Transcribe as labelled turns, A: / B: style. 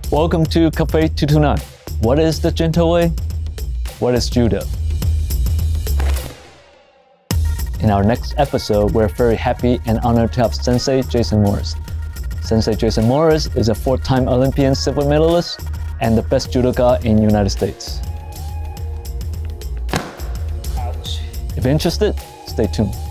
A: Welcome to Cafe 229. What is the Jita-Kyoei? What is Judo? In our next episode, we're very happy and honored to have Sensei Jason Morris. Sensei Jason Morris is a 4-time Olympian silver medalist and the best judoka in the United States. Ouch. If you're interested, stay tuned.